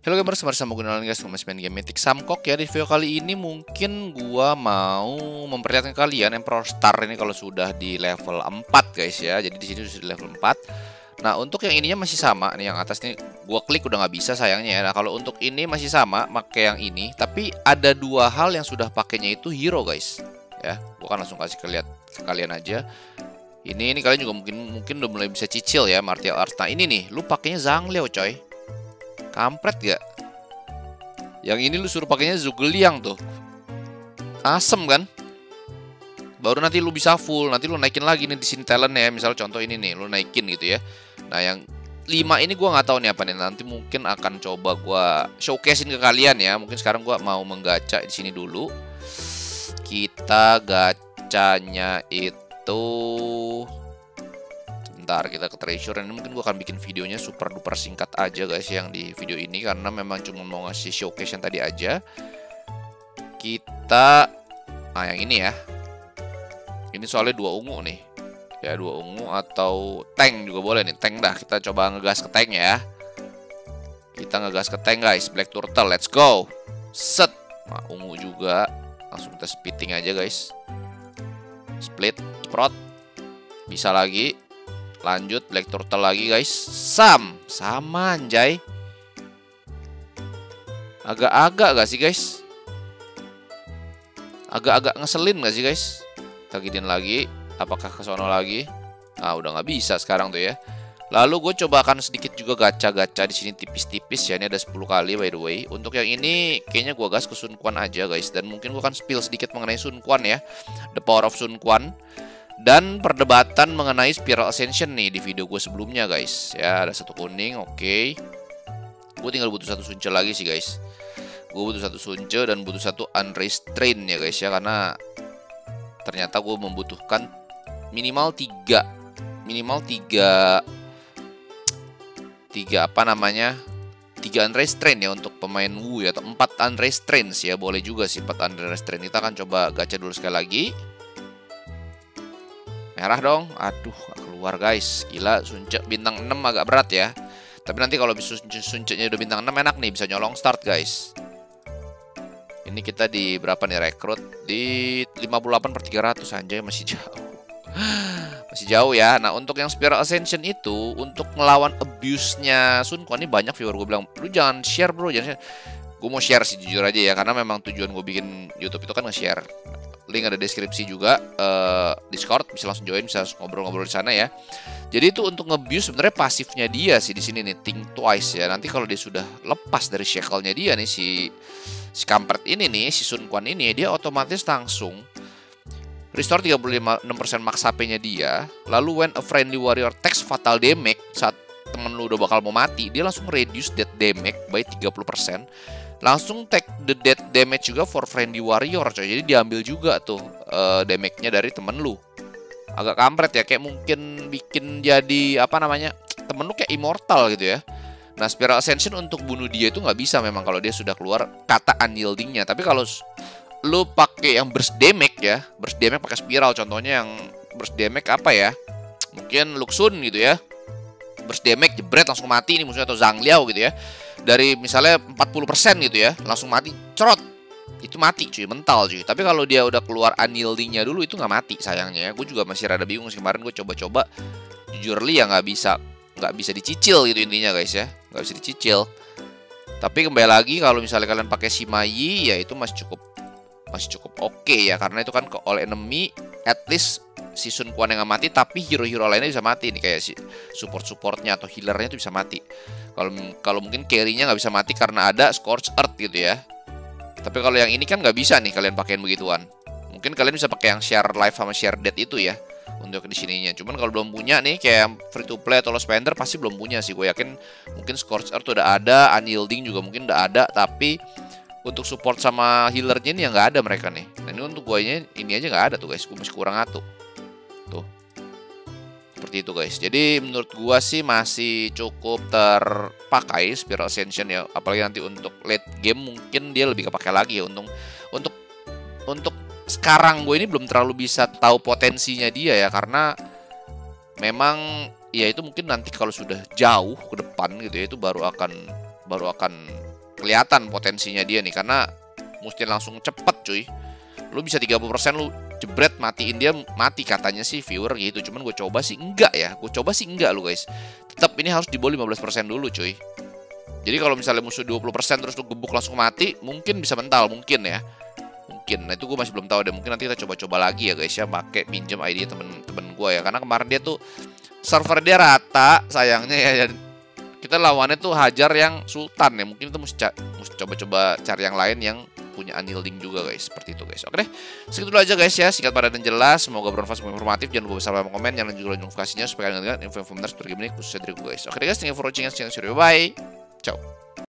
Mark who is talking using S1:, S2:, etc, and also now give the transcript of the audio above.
S1: Halo gamers, bersama gue Nalan guys, masih main game Mythic Samkok ya. Di video kali ini mungkin gua mau memperlihatkan kalian Emperor Star ini kalau sudah di level 4 guys ya. Jadi di sini sudah di level 4. Nah, untuk yang ininya masih sama nih, yang atas nih gua klik udah nggak bisa sayangnya ya. Nah, kalau untuk ini masih sama pakai yang ini, tapi ada dua hal yang sudah pakainya itu hero guys. Ya, gua kan langsung kasih ke kalian aja. Ini kalian juga mungkin udah mulai bisa cicil ya martial arts. Nah, ini nih, lu pakainya Zhang Liao coy. Kampret gak? Yang ini lu suruh pakainya Zhuge Liang tuh. Asem kan? Baru nanti lu bisa full, nanti lu naikin lagi nih di sini talentnya. Misal contoh ini nih, lu naikin gitu ya. Nah, yang 5 ini gua nggak tahu nih apa nih. Nanti mungkin akan coba gua showcasein ke kalian ya. Mungkin sekarang gua mau menggacha di sini dulu. Kita gacanya itu bentar, kita ke treasure. Ini mungkin gue akan bikin videonya super duper singkat aja guys yang di video ini, karena memang cuma mau ngasih showcase yang tadi aja. Kita yang ini ya. Ini soalnya 2 ungu nih. Ya 2 ungu atau tank juga boleh nih. Tank dah, kita coba ngegas ke tank ya. Kita ngegas ke tank guys. Black Turtle, let's go. Set. Nah, ungu juga. Langsung kita splitting aja guys. Split, sprot. Bisa lagi. Lanjut, Black Turtle lagi guys. Sama anjay. Agak-agak gak sih guys? Agak-agak ngeselin gak sih guys? Kita gidein lagi. Apakah ke sono lagi? Ah, udah nggak bisa sekarang tuh ya. Lalu gue coba akan sedikit juga gacha-gacha di sini tipis-tipis ya. Ini ada 10 kali by the way. Untuk yang ini kayaknya gue gas ke Sun Quan aja guys. Dan mungkin gue akan spill sedikit mengenai Sun Quan ya. The Power of Sun Quan. Dan perdebatan mengenai Spiral Ascension nih di video gue sebelumnya guys. Ya, ada 1 kuning, oke. Gue tinggal butuh 1 sunce lagi sih guys. Gue butuh 1 sunce dan butuh 1 unrestrained ya guys ya. Karena ternyata gue membutuhkan minimal 3 apa namanya, 3 unrestrained ya untuk pemain Wu ya. Atau 4 unrestrained ya, boleh juga sih 4 unrestrained. Kita akan coba gacha dulu sekali lagi. Merah dong. Aduh, gak keluar guys. Gila, sunce bintang 6 agak berat ya. Tapi nanti kalau suncenya udah bintang 6 enak nih, bisa nyolong start guys. Ini kita di berapa nih rekrut? Di 58/300 anjay, masih jauh. Masih jauh ya. Nah, untuk yang Spiral Ascension itu untuk ngelawan abuse-nya Sun Quan ini banyak viewer gue bilang, "Lu jangan share, bro, jangan share." Gue mau share sih jujur aja ya, karena memang tujuan gue bikin YouTube itu kan nge-share. Link ada deskripsi juga, Discord, bisa langsung join, bisa ngobrol-ngobrol di sana ya. Jadi itu untuk nge-abuse sebenarnya pasifnya dia sih di sini nih, think twice ya. Nanti kalau dia sudah lepas dari shackle-nya dia nih, si kampret ini nih, si Sun Quan ini, dia otomatis langsung restore 35% max HP-nya dia. Lalu when a friendly warrior takes fatal damage, saat temen lu udah bakal mau mati, dia langsung reduce death damage by 30%. Langsung take the death damage juga for friendly warrior coy. Jadi diambil juga tuh damage-nya dari temen lu. Agak kampret ya, kayak mungkin bikin jadi apa namanya, temen lu kayak immortal gitu ya. Nah, Spiral Ascension untuk bunuh dia itu nggak bisa memang kalau dia sudah keluar kata unyielding-nya. Tapi kalau lu pakai yang burst damage ya, burst damage pakai spiral, contohnya yang burst damage apa ya? Mungkin Luxun gitu ya. Burst damage jebret langsung mati nih musuhnya, atau Zhang Liao gitu ya. Dari misalnya 40% gitu ya, langsung mati, cerot. Itu mati cuy, mental cuy. Tapi kalau dia udah keluar unyielding-nya dulu itu nggak mati sayangnya ya. Gue juga masih rada bingung sih, kemarin gue coba-coba. Jujurly ya nggak bisa dicicil gitu intinya guys ya. Nggak bisa dicicil. Tapi kembali lagi kalau misalnya kalian pakai Sima Yi ya itu masih cukup oke ya, karena itu kan ke all enemy at least si Sun Quan yang nggak mati, tapi hero-hero lainnya bisa mati nih, kayak si support-supportnya atau healernya itu bisa mati. Kalau mungkin carry-nya nggak bisa mati karena ada Scorched Earth gitu ya. Tapi kalau yang ini kan nggak bisa nih kalian pakein begituan. Mungkin kalian bisa pakai yang share life sama share death itu ya untuk di sininya. Cuman kalau belum punya nih kayak free to play atau lost spender pasti belum punya sih. Gue yakin mungkin Scorched Earth udah ada, unyielding juga mungkin udah ada, tapi untuk support sama healernya ini yang nggak ada mereka nih. Nah, ini untuk gue ini aja nggak ada tuh guys. Gue masih kurang satu. Tuh. Seperti itu guys. Jadi menurut gue sih masih cukup terpakai Spiral Ascension ya. Apalagi nanti untuk late game mungkin dia lebih kepake lagi ya. Untuk sekarang gue ini belum terlalu bisa tahu potensinya dia ya, karena memang ya itu mungkin nanti kalau sudah jauh ke depan gitu ya, itu baru akan kelihatan potensinya dia nih, karena mesti langsung cepet cuy. Lu bisa 30% lu jebret matiin dia mati katanya sih viewer gitu. Cuman gue coba sih enggak ya. Gue coba sih enggak lu guys. Tetap ini harus di bawah 15% dulu cuy. Jadi kalau misalnya musuh 20% terus lu gebuk langsung mati, mungkin bisa mental, mungkin ya. Mungkin. Nah itu gue masih belum tahu deh. Mungkin nanti kita coba-coba lagi ya guys ya, pakai pinjam ID temen-temen gue ya. Karena kemarin dia tuh server dia rata sayangnya ya. Dan kita lawannya tuh Hajar yang Sultan ya. Mungkin itu mesti coba-coba cari yang lain yang punya unyielding juga guys, seperti itu guys. Oke deh, segitu dulu aja guys ya, singkat padat dan jelas. Semoga bermanfaat, semoga informatif. Jangan lupa besar komen, jangan juga notifikasinya supaya kalian info-info benar seperti ini khususnya dari gue guys. Oke deh guys, thank you for watching and see you. Bye. Ciao.